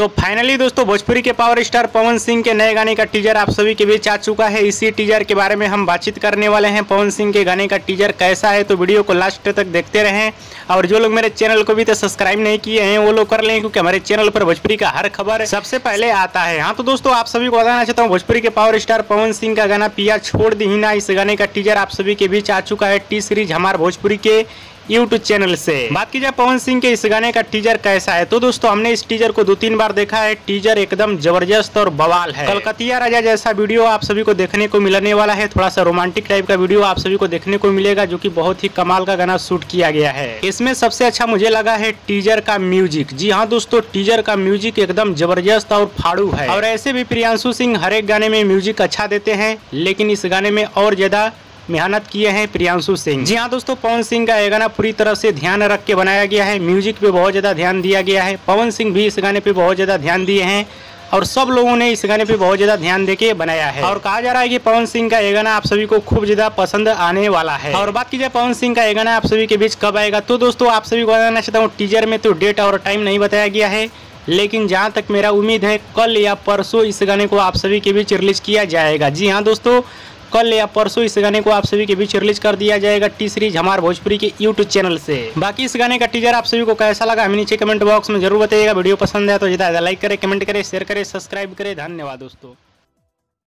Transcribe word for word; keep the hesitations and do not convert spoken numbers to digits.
तो फाइनली दोस्तों भोजपुरी के पावर स्टार पवन सिंह के नए गाने का टीजर आप सभी के बीच आ चुका है। इसी टीजर के बारे में हम बातचीत करने वाले हैं। पवन सिंह के गाने का टीजर कैसा है तो वीडियो को लास्ट तक देखते रहें। और जो लोग मेरे चैनल को भी तो सब्सक्राइब नहीं किए हैं वो लोग कर लें, क्योंकि हमारे चैनल पर भोजपुरी का हर खबर सबसे पहले आता है। हाँ तो दोस्तों आप सभी को बताना चाहता हूँ, भोजपुरी के पावर स्टार पवन सिंह का गाना पिया छोड़ दी ना, इस गाने का टीजर आप सभी के बीच आ चुका है टी सीरीज हमारे भोजपुरी के यूट्यूब चैनल से। बात की जाए पवन सिंह के इस गाने का टीजर कैसा है तो दोस्तों हमने इस टीजर को दो तीन बार देखा है। टीजर एकदम जबरदस्त और बवाल है। कलकतिया राजा जैसा वीडियो आप सभी को देखने को मिलने वाला है। थोड़ा सा रोमांटिक टाइप का वीडियो आप सभी को देखने को मिलेगा, जो कि बहुत ही कमाल का गाना शूट किया गया है। इसमें सबसे अच्छा मुझे लगा है टीजर का म्यूजिक। जी हाँ दोस्तों, टीजर का म्यूजिक एकदम जबरदस्त और फाड़ू है। और ऐसे भी प्रियांशु सिंह हर एक गाने में म्यूजिक अच्छा देते हैं, लेकिन इस गाने में और ज्यादा मेहनत किए हैं प्रियांशु सिंह। जी हाँ दोस्तों, पवन सिंह का ये गाना पूरी तरह से ध्यान रख के बनाया गया है। म्यूजिक पे बहुत ज्यादा ध्यान दिया गया है। पवन सिंह भी इस गाने पे बहुत ज्यादा ध्यान दिए हैं और सब लोगों ने इस गाने पे बहुत ज्यादा ध्यान देके बनाया है। और कहा जा रहा है कि पवन सिंह का ये गाना आप सभी को खूब ज्यादा पसंद आने वाला है। और बात की जाए पवन सिंह का ये गाना आप सभी के बीच कब आएगा तो दोस्तों आप सभी को बताना चाहता हूँ, टीजर में तो डेट और टाइम नहीं बताया गया है, लेकिन जहाँ तक मेरा उम्मीद है कल या परसों इस गाने को आप सभी के बीच रिलीज किया जाएगा। जी हाँ दोस्तों, कल या परसों इस गाने को आप सभी के बीच रिलीज कर दिया जाएगा टी सीरीज हमारे भोजपुरी के यूट्यूब चैनल से। बाकी इस गाने का टीजर आप सभी को कैसा लगा हमें नीचे कमेंट बॉक्स में जरूर बताइएगा। वीडियो पसंद है तो ज़्यादा लाइक करें, कमेंट करें, शेयर करें, सब्सक्राइब करें। धन्यवाद दोस्तों।